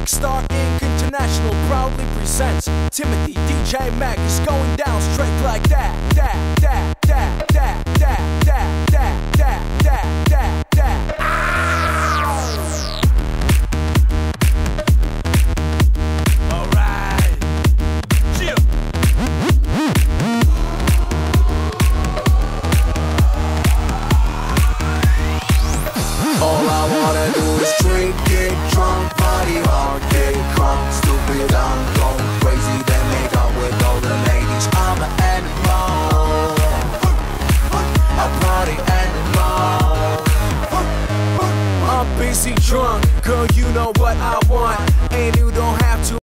Star Inc. International proudly presents Timothy DJ Mac is going down straight like that.